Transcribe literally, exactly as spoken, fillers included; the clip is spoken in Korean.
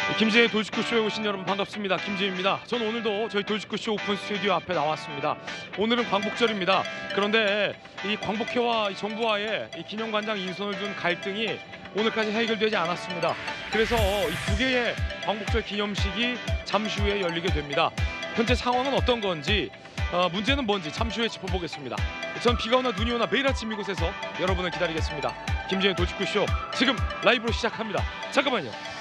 김지혜의 돌직구쇼에 오신 여러분 반갑습니다. 김지혜입니다. 전 오늘도 저희 돌직구쇼 오픈 스튜디오 앞에 나왔습니다. 오늘은 광복절입니다. 그런데 이 광복회와 이 정부와의 이 기념관장 인선을 둔 갈등이 오늘까지 해결되지 않았습니다. 그래서 이 두 개의 광복절 기념식이 잠시 후에 열리게 됩니다. 현재 상황은 어떤 건지, 어, 문제는 뭔지 잠시 후에 짚어보겠습니다. 전 비가 오나 눈이 오나 매일 아침 이곳에서 여러분을 기다리겠습니다. 김지혜의 돌직구쇼 지금 라이브로 시작합니다. 잠깐만요.